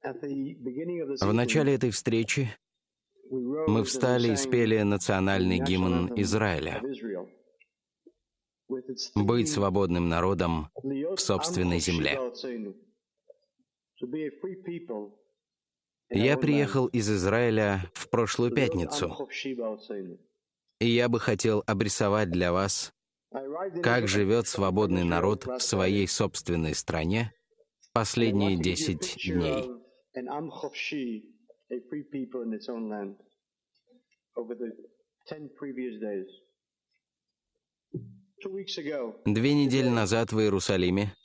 В начале этой встречи мы встали и спели национальный гимн Израиля «Быть свободным народом в собственной земле». Я приехал из Израиля в прошлую пятницу, и я бы хотел обрисовать для вас, как живет свободный народ в своей собственной стране последние 10 дней. Две недели назад в Иерусалиме,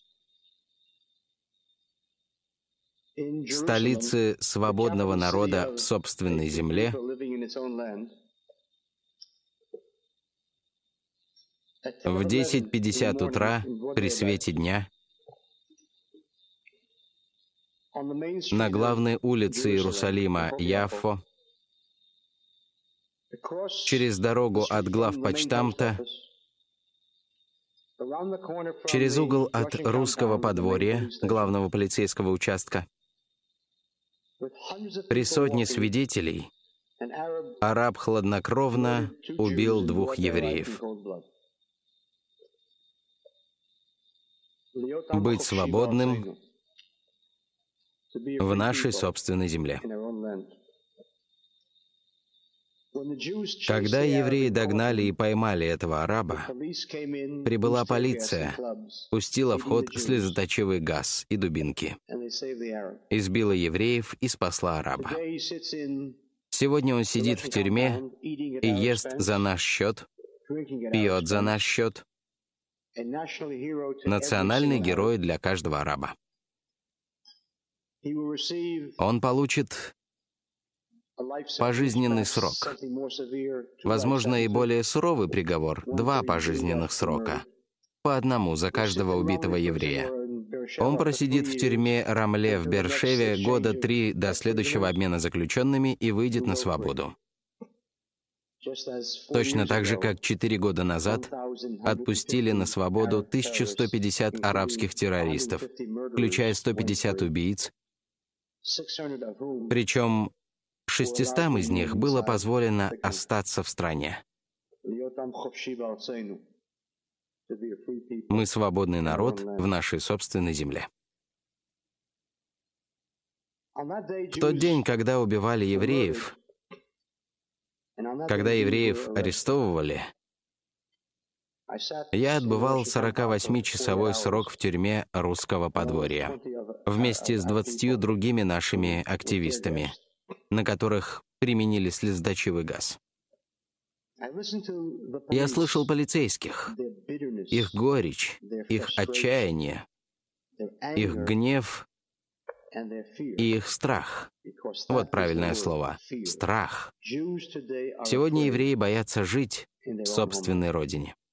столице свободного народа в собственной земле, в 10:50 утра при свете дня на главной улице Иерусалима Яффо, через дорогу от главпочтамта, через угол от русского подворья, главного полицейского участка, при сотне свидетелей араб хладнокровно убил 2 евреев. Быть свободным в нашей собственной земле. Когда евреи догнали и поймали этого араба, прибыла полиция, пустила в ход слезоточивый газ и дубинки, избила евреев и спасла араба. Сегодня он сидит в тюрьме и ест за наш счет, пьет за наш счет. Национальный герой для каждого араба. Он получит пожизненный срок. Возможно, и более суровый приговор — 2 пожизненных срока, по 1 за каждого убитого еврея. Он просидит в тюрьме Рамле в Беэр-Шеве 3 года до следующего обмена заключенными и выйдет на свободу. Точно так же, как 4 года назад отпустили на свободу 1150 арабских террористов, включая 150 убийц, причем 600 из них было позволено остаться в стране. Мы свободный народ в нашей собственной земле. В тот день, когда убивали евреев, когда евреев арестовывали, я отбывал 48-часовой срок в тюрьме русского подворья вместе с 20 другими нашими активистами, на которых применили слезоточивый газ. Я слышал полицейских, их горечь, их отчаяние, их гнев и их страх. Вот правильное слово — страх. Сегодня евреи боятся жить в собственной родине.